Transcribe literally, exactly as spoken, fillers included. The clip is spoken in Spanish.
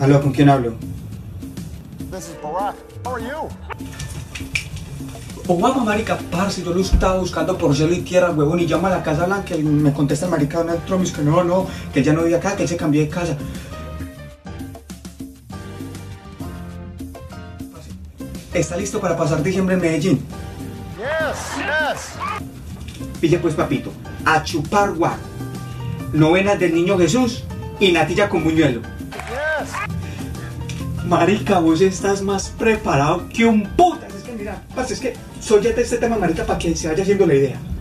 Aló, ¿con quién hablo? This is Barack. How are you? O guapa, marica, parce, yo lo estaba buscando por cielo y tierra, huevón, y llamo a la Casa Blanca y me contesta el marica Donald Trump, y es que no, no, que él ya no vive acá, que él se cambió de casa. ¿Está listo para pasar diciembre en Medellín? Yes, yes. Pille pues, papito, a chupar guac, novenas del Niño Jesús y natilla con buñuelo. Yes. Marica, vos estás más preparado que un putas. Es que mira, parce, es que soy ya de este tema, marica, para que se vaya haciendo la idea.